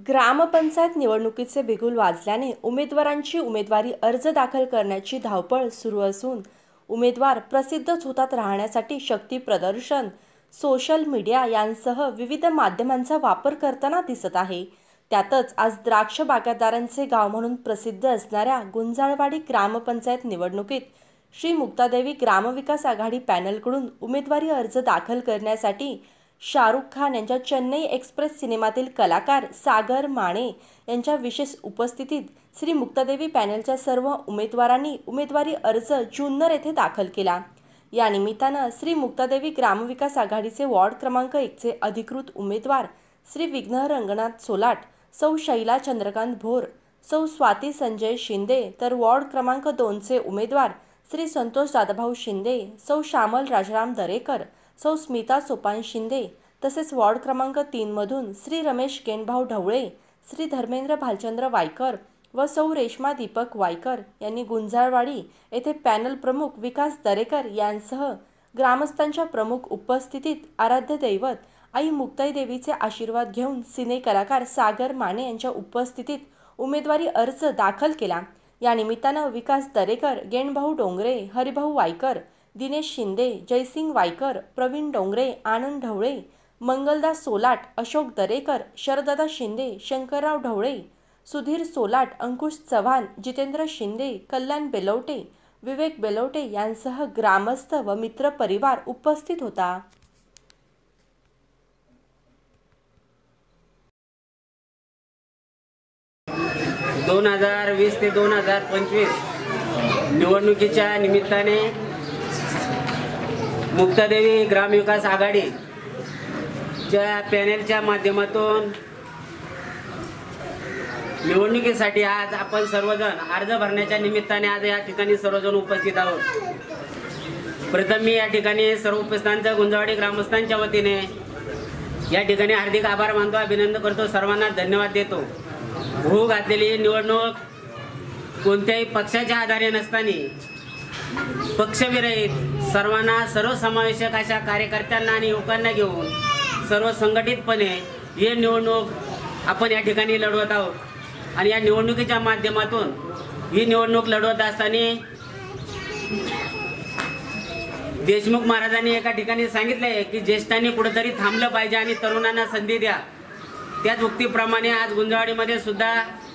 ग्रामपंचायत निवडणुकीचे बिगुल वाजल्याने उमेदवारांची उमेदवारी अर्ज दाखल करण्याची धावपळ सुरू असून उमेदवार प्रसिद्धच होतात राहण्यासाठी शक्ती प्रदर्शन, सोशल मीडिया यांसह विविध माध्यमांचा वापर करताना दिसत आहे। त्यातच आज द्राक्ष बागायतदारांचे गाव म्हणून प्रसिद्ध असणाऱ्या गुंजाळवाडी ग्रामपंचायत निवडणुकीत श्री मुक्तादेवी ग्रामविकास आघाडी पॅनलकडून उमेदवारी अर्ज दाखल करण्यासाठी शाहरुख खान यांच्या चेन्नई एक्सप्रेस सिनेमातील कलाकार सागर माने यांच्या विशेष उपस्थितीत श्री मुक्तादेवी पॅनलच्या सर्व उमेदवारांनी उमेदवारी अर्ज जुन्नर येथे दाखल केला। या निमित्तानं श्री मुक्तादेवी ग्रामविकास आघाडीचे वॉर्ड क्रमांक 1 चे अधिकृत उमेदवार श्री विघ्नहर रंगनाथ सोलाट, सौ शैला चंद्रकांत भोर, सौ स्वाती संजय शिंदे, तर वॉर्ड क्रमांक 2 चे उमेदवार श्री संतोष दादाभाऊ शिंदे, सौ श्यामल राजाराम दरेकर, सौ स्मिता सोपान शिंदे, तसेच वॉर्ड क्रमांक 3 मधून श्री रमेश गेनभाऊ ढवळे, श्री धर्मेंद्र भालचंद्र वायकर व सौ रेश्मा दीपक वायकर यांनी गुंजाळवाडी येथे पॅनल प्रमुख विकास दरेकर यांसह ग्रामस्थांच्या प्रमुख उपस्थितीत आराध्य दैवत आई मुक्ताई देवीचे आशीर्वाद घेऊन सिने कलाकार सागर माने यांच्या उपस्थितीत उमेदवारी अर्ज दाखल केला। या निमित्तानं विकास दरेकर, गेनभाऊ डोंगरे, हरिभाऊ वायकर, दिनेश शिंदे, जयसिंग वायकर, प्रवीण डोंगरे, आनंद ढवळे, मंगलदास सोलाट, अशोक दरेकर, शरदादा शिंदे, शंकरराव ढवळे, सुधीर सोलाट, अंकुश चव्हाण, जितेंद्र शिंदे, कल्याण बेलवटे, विवेक बेलवटे यांसह ग्रामस्थ व मित्र परिवार उपस्थित होता। दोन 2020 ते 2025 निवडणुकीच्या निमित्ताने मुक्तादेवी ग्रामविकास आघाडीच्या पॅनेलच्या माध्यमातून निवडणुकीसाठी आज आपण सर्वजण अर्ज भरण्याच्या निमित्ताने आज या ठिकाणी सर्वजण उपस्थित आहोत। प्रथम मी या ठिकाणी सर्व उपस्थितांचं गुंजाळवाडी ग्रामस्थांच्या वतीने या ठिकाणी हार्दिक आभार मानतो, अभिनंदन करतो, सर्वांना धन्यवाद देतो। होऊ घातलेली निवडणूक कोणत्याही पक्षाच्या आधारे नसताना पक्षविरहित सर्वांना सर्वसमावेशक अशा कार्यकर्त्यांना आणि युवकांना घेऊन सर्व संघटितपणे ही निवडणूक आपण या ठिकाणी लढवत आहोत। आणि या निवडणुकीच्या माध्यमातून ही निवडणूक लढवत असताना देशमुख महाराजांनी एका ठिकाणी सांगितले की ज्येष्ठांनी कुठेतरी थांबलं पाहिजे आणि तरुणांना संधी द्या। त्याच उक्तीप्रमाणे आज गुंजाळवाडीमध्ये सुद्धा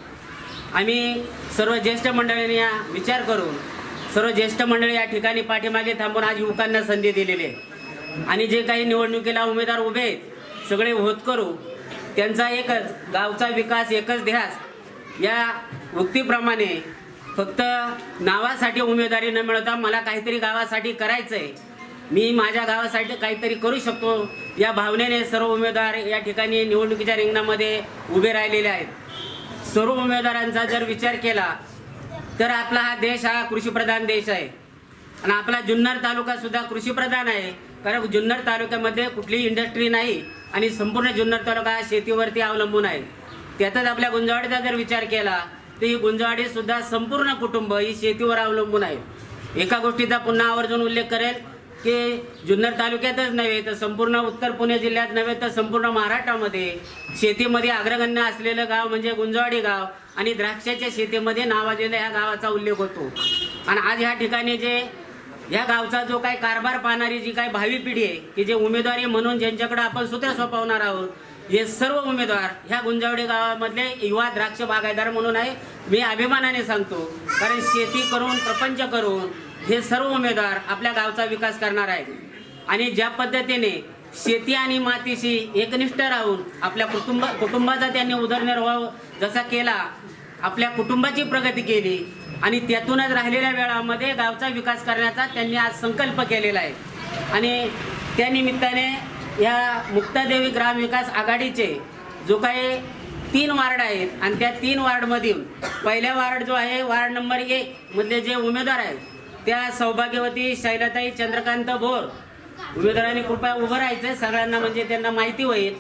आम्ही सर्व ज्येष्ठ मंडळींनी या विचार करून सर्व ज्येष्ठ मंडळी या ठिकाणी पाठीमागे थांबून आज युवकांना संधी दिलेली आहे। आणि जे काही निवडणुकीला उमेदवार उभे आहेत सगळे होतकरू, त्यांचा एकच गावचा विकास एकच ध्यास या उक्तीप्रमाणे फक्त नावासाठी उमेदवारी न मिळवता मला काहीतरी गावासाठी करायचंय, मी माझ्या गावासाठी काहीतरी करू शकतो या भावनेने सर्व उमेदवार या ठिकाणी निवडणुकीच्या रिंगणामध्ये उभे राहिलेले आहेत। सर्व उमेदवारांचा जर विचार केला तर आपला हा देश हा कृषीप्रधान देश आहे आणि आपला जुन्नर तालुका सुद्धा कृषीप्रधान आहे, कारण जुन्नर तालुक्यामध्ये कुठलीही इंडस्ट्री नाही आणि संपूर्ण जुन्नर तालुका हा शेतीवरती अवलंबून आहे। त्यातच आपल्या गुंजाळवाडीचा जर विचार केला तर ही गुंजाळवाडी सुद्धा संपूर्ण कुटुंब ही शेतीवर अवलंबून आहे। एका गोष्टीचा पुन्हा आवर्जून उल्लेख करेल की जुन्नर तालुक्यातच नव्हे तर संपूर्ण उत्तर पुणे जिल्ह्यात नव्हे तर संपूर्ण महाराष्ट्रामध्ये शेतीमध्ये अग्रगण्य असलेलं गाव म्हणजे गुंजाळवाडी गाव आणि द्राक्षाच्या शेतीमध्ये नावाजलेल्या ह्या गावाचा उल्लेख होतो। आणि आज ह्या ठिकाणी जे ह्या गावचा जो काही कारभार पाहणारी जी काही भावी पिढी आहे की जे उमेदवारी म्हणून ज्यांच्याकडे आपण सूत्र सोपवणार आहोत, हे सर्व उमेदवार ह्या गुंजाळवाडी गावामधले युवा द्राक्ष बागायतदार म्हणून आहे। मी अभिमानाने सांगतो, कारण शेती करून प्रपंच करून हे सर्व उमेदवार आपल्या गावचा विकास करणार आहेत। आणि ज्या पद्धतीने शेती आणि मातीशी एकनिष्ठ राहून आपल्या कुटुंबाचा त्यांनी उदरनिर्वाह जसा केला, आपल्या कुटुंबाची प्रगती केली आणि त्यातूनच राहिलेल्या वेळामध्ये गावचा विकास करण्याचा त्यांनी आज संकल्प केलेला आहे। आणि त्यानिमित्ताने या मुक्तादेवी ग्रामविकास आघाडीचे जो काही 3 वार्ड आहेत आणि त्या 3 वार्डमधील पहिला वार्ड जो आहे वार्ड नंबर 1 मधले जे उमेदवार आहेत त्या सौभाग्यवती शैलाताई चंद्रकांत भोर, उमेदवारांनी कृपया उभं राहायचं सगळ्यांना म्हणजे त्यांना माहिती होईल।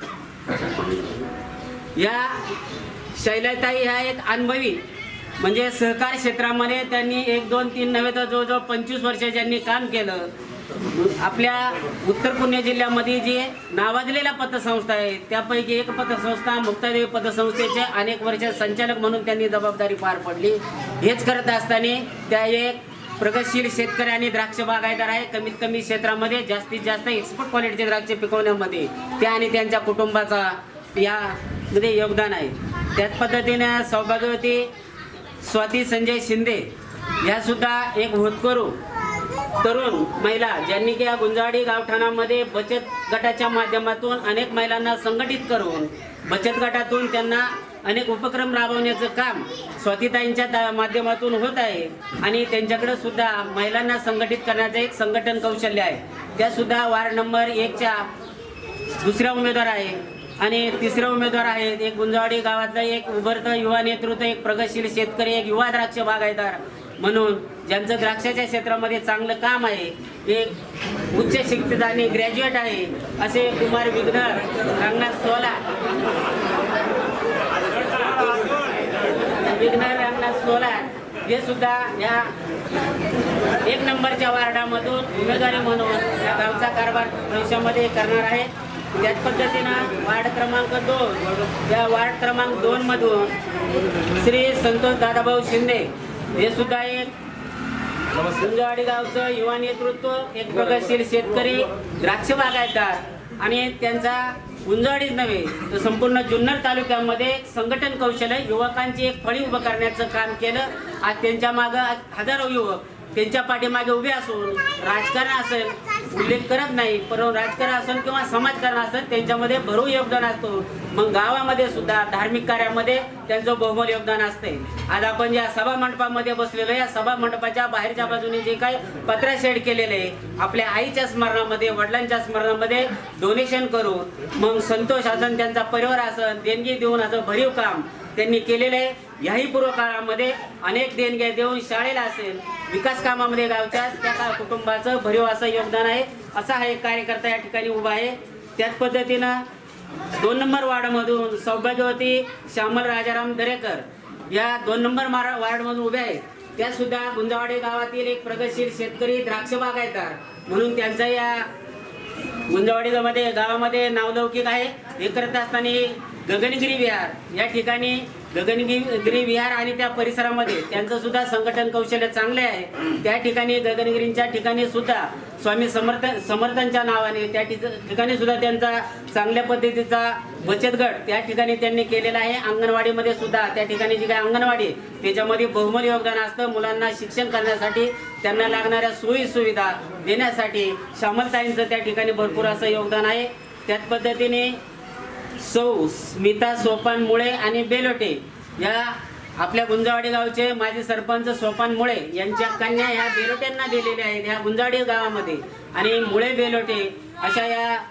या शैलाताई ह्या एक अनुभवी म्हणजे सहकार क्षेत्रामध्ये त्यांनी 1, 2, 3 नव्हे तर जवळजवळ 25 वर्ष ज्यांनी काम केलं आपल्या उत्तर पुणे जिल्ह्यामध्ये जे नावाजलेल्या पतसंस्था आहेत त्यापैकी एक पतसंस्था मुक्तादेवी पतसंस्थेचे अनेक वर्ष संचालक म्हणून त्यांनी जबाबदारी पार पडली। हेच करत असताना त्या एक प्रगतशील शेतकरी आणि द्राक्ष बागायतदार आहे। कमीत कमी क्षेत्रामध्ये जास्तीत जास्त एक्सपोर्ट क्वालिटीचे द्राक्ष पिकवण्यामध्ये त्या आणि त्यांच्या कुटुंबाचा यामध्ये योगदान आहे। त्याच पद्धतीने सौभाग्यवती स्वाती संजय शिंदे या सुद्धा एक होतकरू तरुण महिला ज्यांनी की या गुंजावाडी गावठाणामध्ये बचत गटाच्या माध्यमातून अनेक महिलांना संघटित करून बचत गटातून त्यांना अनेक उपक्रम राबवण्याचं काम स्वातीताईंच्या माध्यमातून होत आहे आणि त्यांच्याकडे सुद्धा महिलांना संघटित करण्याचं एक संघटन कौशल्य आहे। त्या सुद्धा वार्ड नंबर 1च्या दुसऱ्या उमेदवार आहे आणि तिसऱ्या उमेदवार आहेत। एक गुंजावाडी गावातलं एक उभरतं युवा नेतृत्व, एक प्रगतशील शेतकरी, एक युवा द्राक्ष बागायतदार म्हणून ज्यांचं द्राक्षाच्या क्षेत्रामध्ये चांगलं काम आहे, एक उच्च शिक्षित आणि ग्रॅज्युएट आहे असे कुमार विघ्नर रंगनाथ सोलार हे सुद्धा या 1 नंबरच्या वार्डामधून उमेदवारी म्हणून या गावचा कारभार भविष्यामध्ये करणार आहे। त्याच पद्धतीनं वार्ड क्रमांक 2 या वार्ड क्रमांक 2 मधून श्री संतोष दादाभाऊ शिंदे हे सुद्धा एक गुंजावाडी गावचं युवा नेतृत्व, एक प्रगतशील शेतकरी, द्राक्ष बागायतदार आणि त्यांचा गुंजावाडीच नव्हे तर संपूर्ण जुन्नर तालुक्यामध्ये संघटन कौशल्य युवकांची एक फळी उभं करण्याचं काम केलं। आज त्यांच्या मागं हजारो युवक त्यांच्या पाठीमागे उभे असून राजकारण असेल उल्लेख करत नाही, परंतु राजकारण असेल किंवा समाजकारण असेल त्यांच्यामध्ये भरीव योगदान असतो। मग गावामध्ये सुद्धा धार्मिक कार्यामध्ये त्यांचं बहुमोल योगदान असते। आज आपण ज्या सभा मंडपामध्ये बसलेलो या सभा मंडपाच्या बाहेरच्या बाजूने जे काही पत्रा शेड केलेले आहे आपल्या आईच्या स्मरणामध्ये, वडिलांच्या स्मरणामध्ये डोनेशन करून मग संतोष असन त्यांचा परिवार असन देणगी देऊन असं भरीव काम त्यांनी केलेलं आहे। याही पूर्व काळामध्ये अनेक देणग्या देऊन शाळेला असेल विकास कामामध्ये गावच्या त्या कुटुंबाचं भरीव असं योगदान आहे। असा हा एक कार्यकर्ता या ठिकाणी उभा आहे। त्याच पद्धतीनं 2 नंबर वार्डमधून सौभाग्यवती श्यामल राजाराम दरेकर या 2 नंबर वार्डमधून उभे आहेत। त्या सुद्धा गुंजावाडी गावातील एक प्रगतशील शेतकरी, द्राक्ष बागायतदार म्हणून त्यांचा या गुंजावाडी गावामध्ये नावलौकिक आहे। हे करत असताना गगनगिरी विहार या ठिकाणी गगनगिरी विहार आणि त्या परिसरामध्ये त्यांचं सुद्धा संघटन कौशल्य चांगले आहे। त्या ठिकाणी गगनगिरींच्या ठिकाणी सुद्धा स्वामी समर्थांच्या नावाने त्या ठिकाणी सुद्धा त्यांचा चांगल्या पद्धतीचा बचत गट त्या ठिकाणी त्यांनी केलेला आहे। अंगणवाडीमध्ये सुद्धा त्या ठिकाणी जी काही अंगणवाडी त्याच्यामध्ये बहुमोल योगदान असतं। मुलांना शिक्षण करण्यासाठी त्यांना लागणाऱ्या सोयी सुविधा देण्यासाठी श्यामलताईंचं त्या ठिकाणी भरपूर असं योगदान आहे। त्याच पद्धतीने सौ स्मिता सोपान मुळे आणि बेलोटे या आपल्या गुंजावाडी गावचे माजी सरपंच सोपान मुळे यांच्या कन्या ह्या बेलोटेंना दिलेल्या आहेत ह्या गुंजावाडी गावामध्ये आणि मुळे बेलोटे अशा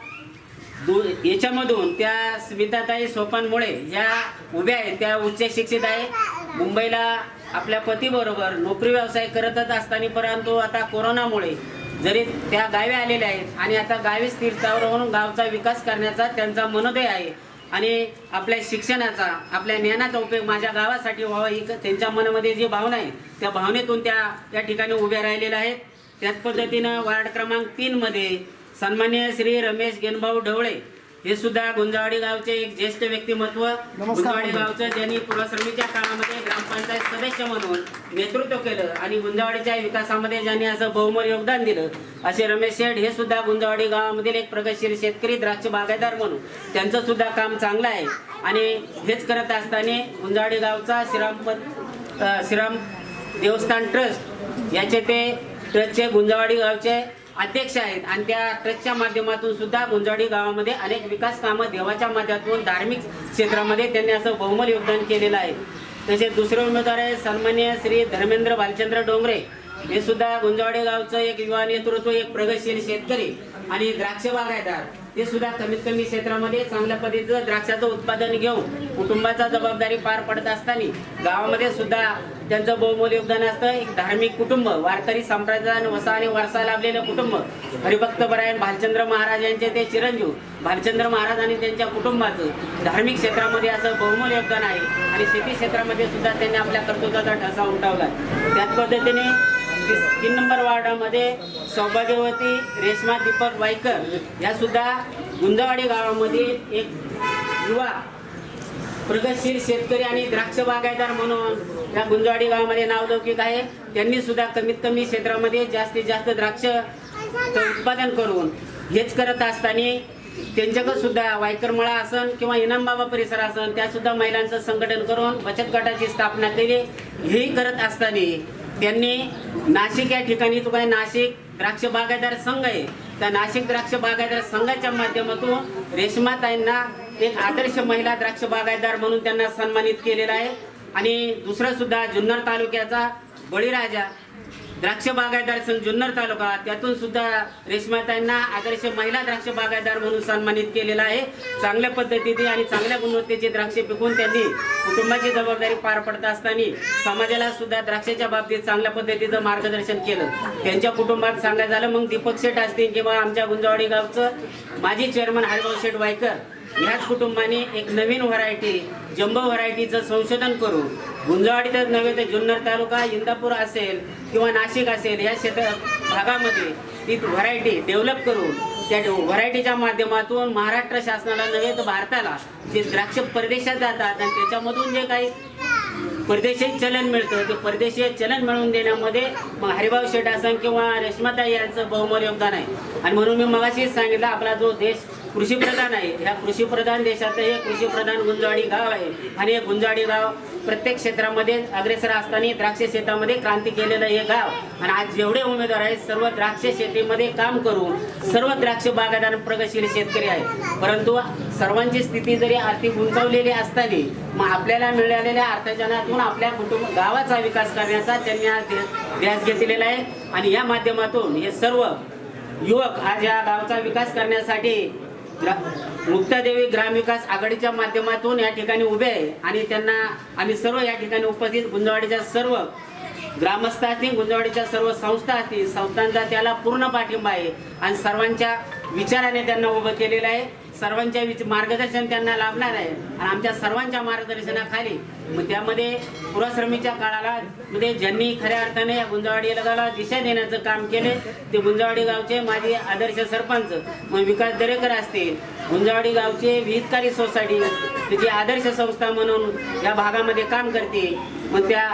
याच्यामधून त्या स्मिताताई सोपान मुळे या उभ्या आहेत। त्या उच्च शिक्षित आहे, मुंबईला आपल्या पतीबरोबर नोकरी व्यवसाय करतच असताना परंतु आता कोरोनामुळे जरी त्या गावी आलेल्या आहेत आणि आता गावी स्थिरस्थावर होऊन गावचा विकास करण्याचा त्यांचा मनोदय आहे आणि आपल्या शिक्षणाचा आपल्या ज्ञानाचा उपयोग माझ्या गावासाठी व्हावा ही त्यांच्या मनामध्ये जी भावना आहे त्या भावनेतून त्या ठिकाणी उभ्या राहिलेल्या आहेत। त्याच पद्धतीनं वार्ड क्रमांक 3 मध्ये सन्माननीय श्री रमेश गेनभाऊ ढवळे हे सुद्धा गुंजावाडी गावचे एक ज्येष्ठ व्यक्तिमत्व, गुंजावाडी गावचं ज्यांनी पूर्वश्रमीच्या काळामध्ये ग्रामपंचायत सदस्य म्हणून नेतृत्व केलं आणि गुंजावाडीच्या विकासामध्ये ज्यांनी असं बहुमोल योगदान दिलं असे रमेश शेठ हे सुद्धा गुंजावाडी गावामधील एक प्रगतशील शेतकरी, द्राक्ष बागायतदार म्हणून त्यांचं सुद्धा काम चांगलं आहे। आणि हेच करत असताना गुंजावाडी गावचा श्रीराम देवस्थान ट्रस्ट याचे ते ट्रस्टचे गुंजावाडी गावचे अध्यक्ष आहेत आणि त्या ट्रस्टच्या माध्यमातून सुद्धा गुंजावाडी गावामध्ये अनेक विकास कामं देवाच्या माध्यमातून धार्मिक क्षेत्रामध्ये त्यांनी असं बहुमोल योगदान केलेलं आहे। तसेच दुसरे उमेदवार आहे सन्माननीय श्री धर्मेंद्र भालचंद्र डोंगरे हे सुद्धा गुंजावाडी गावचं एक युवा नेतृत्व, एक प्रगतशील शेतकरी आणि द्राक्ष बागायतदार ते सुद्धा कमीत कमी क्षेत्रामध्ये चांगल्या पद्धतीचं द्राक्षाचं उत्पादन घेऊन कुटुंबाचा जबाबदारी पार पडत असताना गावामध्ये सुद्धा त्यांचं बहुमोल योगदान असतं। एक धार्मिक कुटुंब, वारकरी संप्रदाय वसा आणि वारसा लाभलेलं कुटुंब, हरिभक्त परायण भालचंद्र महाराज यांचे ते चिरंजीव भालचंद्र महाराज आणि त्यांच्या कुटुंबाचं धार्मिक क्षेत्रामध्ये असं बहुमोल योगदान आहे आणि शेती क्षेत्रामध्ये सुद्धा त्यांनी आपल्या कर्तृत्वाचा ठसा उमटवला। त्याच पद्धतीने 3 नंबर वार्डामध्ये सौभाग्यवती रेश्मा दीपक वायकर या सुद्धा गुंजवाडी गावामध्ये एक युवा प्रगतशील शेतकरी आणि द्राक्ष बागायतदार म्हणून या गुंजवाडी गावामध्ये नावलौकिक आहे। त्यांनी सुद्धा कमीत कमी क्षेत्रामध्ये जास्तीत जास्त द्राक्षचं उत्पादन करून हेच करत असताना त्यांच्याकडे सुद्धा वायकरमळा असन किंवा इनामबाबा परिसर असन त्या सुद्धा महिलांचं संघटन करून बचत गटाची स्थापना केली। हेही करत असताना त्यांनी नाशिक या ठिकाणी तो काय नाशिक द्राक्ष बागायतदार संघ आहे, त्या नाशिक द्राक्ष बागायतदार संघाच्या माध्यमातून रेश्माताईंना एक आदर्श महिला द्राक्ष बागायतदार म्हणून त्यांना सन्मानित केलेला आहे। आणि दुसरा सुद्धा जुन्नर तालुक्याचा बळीराजा द्राक्ष बागायतदार संघ जुन्नर तालुका त्यातून सुद्धा रेश्माताईंना आदर्श महिला द्राक्ष बागायतदार म्हणून सन्मानित केलेला आहे। चांगल्या पद्धतीने आणि चांगल्या गुणवत्तेचे द्राक्षे पिकवून त्यांनी कुटुंबाची जबाबदारी पार पडत असताना समाजाला सुद्धा द्राक्षाच्या बाबतीत चांगल्या पद्धतीचं मार्गदर्शन केलं। त्यांच्या कुटुंबात सांगायचं झालं मग दीपक शेठ असतील किंवा आमच्या गुंजवाडी गावचं माजी चेअरमन हरिभाऊ शेठ वायकर ह्याच कुटुंबाने एक नवीन व्हरायटी जम्बो व्हरायटीचं संशोधन करून गुंजवाडीतच नव्हे तर जुन्नर तालुका इंदापूर असेल किंवा नाशिक असेल या भागामध्ये ती व्हरायटी डेव्हलप करून त्या व्हरायटीच्या माध्यमातून महाराष्ट्र शासनाला नव्हे तर भारताला जे द्राक्ष परदेशात जातात आणि त्याच्यामधून जे काही परदेशी चलन मिळतं ते परदेशी चलन मिळवून देण्यामध्ये मग हरिभाऊ शेठ असन किंवा रेश्माताई यांचं बहुमोल योगदान आहे। आणि म्हणून मी मगाशीच सांगितलं आपला जो देश कृषीप्रधान आहे, ह्या कृषीप्रधान देशात हे कृषीप्रधान गुंजवाडी गाव आहे आणि हे गुंजवाडी गाव प्रत्येक क्षेत्रामध्ये अग्रेसर असताना द्राक्ष शेतामध्ये क्रांती केलेलं हे गाव आणि आज जेवढे उमेदवार आहेत सर्व द्राक्ष शेतीमध्ये काम करून सर्व द्राक्ष बागायतदार प्रगतशील शेतकरी आहेत। परंतु सर्वांची स्थिती जरी आर्थिक उंचावलेली असताना मग आपल्याला मिळालेल्या अर्थार्जनातून आपल्या गावाचा विकास करण्याचा त्यांनी आज ध्यास घेतलेला आहे। आणि या माध्यमातून हे सर्व युवक आज या गावचा विकास करण्यासाठी मुक्तादेवी ग्रामविकास आघाडीच्या माध्यमातून या ठिकाणी उभे आहे आणि त्यांना आम्ही सर्व या ठिकाणी उपस्थित गुंजवाडीच्या सर्व ग्रामस्थ असतील, गुंजवाडीच्या सर्व संस्था असतील, संस्थांचा त्याला पूर्ण पाठिंबा आहे आणि सर्वांच्या विचाराने त्यांना उभं केलेलं आहे। सर्वांच्या मार्गदर्शन त्यांना लाभणार आहे आणि आमच्या सर्वांच्या मार्गदर्शनाखाली मग त्यामध्ये पुरश्रमीच्या काळाला मध्ये ज्यांनी खऱ्या अर्थाने या गुंजवाडी गावाला दिशा देण्याचं काम केले ते गुंजवाडी गावचे माजी आदर्श सरपंच मग विकास दरेकर असतील, गुंजवाडी गावचे विहितकारी सोसायटी त्याची आदर्श संस्था म्हणून या भागामध्ये काम करते मग त्या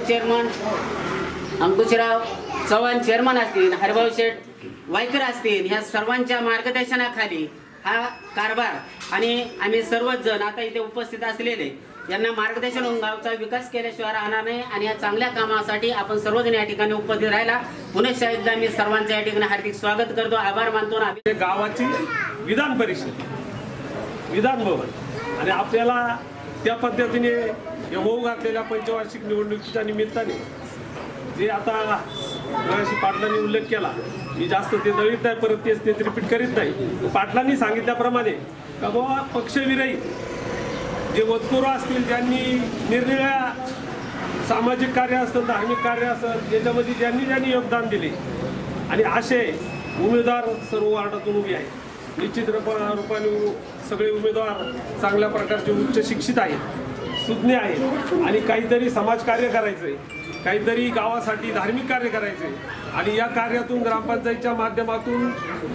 अंकुशराव चव्हाण चेअरमन असतील, हरिभाऊ शेठ वायकर असतील, ह्या सर्वांच्या मार्गदर्शनाखाली हा कारभार आणि आम्ही सर्वच जण आता इथे उपस्थित असलेले यांना मार्गदर्शन होऊन गावचा विकास केल्याशिवाय राहणार नाही आणि या चांगल्या कामासाठी आपण सर्वजण या ठिकाणी उपस्थित राहिला। पुन्हा एकदा मी सर्वांचं या ठिकाणी हार्दिक स्वागत करतो, आभार मानतो। गावाची विधान परिषद विधान भवन आणि आपल्याला त्या पद्धतीने होऊ घातलेल्या पंचवार्षिक निवडणुकीच्या निमित्ताने जे आता पाटलांनी उल्लेख केला मी जास्त ते दळीत नाही परत तेच रिपीट करीत नाही। पाटलांनी सांगितल्याप्रमाणे का बाबा पक्षविरहित जे वतपुरं असतील ज्यांनी निरनिराळ्या सामाजिक कार्य असतं धार्मिक कार्य असतं ज्याच्यामध्ये ज्यांनी योगदान दिले आणि असे उमेदवार सर्व वार्डातून उभे आहेत। निश्चित रूपाने सगळे उमेदवार चांगल्या प्रकारचे उच्च शिक्षित आहेत, सुज्ञ आहेत आणि काहीतरी समाजकार्य करायचं आहे, काहीतरी गावासाठी धार्मिक कार्य करायचे आणि या कार्यातून ग्रामपंचायतच्या माध्यमातून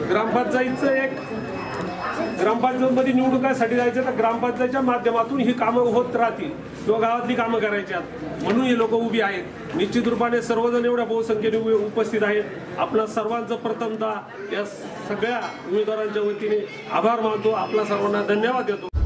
ग्रामपंचायतमध्ये निवडणुकासाठी जायचं तर ग्रामपंचायतच्या माध्यमातून ही कामं होत राहतील किंवा गावातली कामं करायची आहेत म्हणून हे लोक उभी आहेत। निश्चित रूपाने सर्वजण एवढ्या बहुसंख्येने उपस्थित आहेत। आपला सर्वांचं प्रथमतः या सगळ्या उमेदवारांच्या वतीने आभार मानतो, आपला सर्वांना धन्यवाद देतो।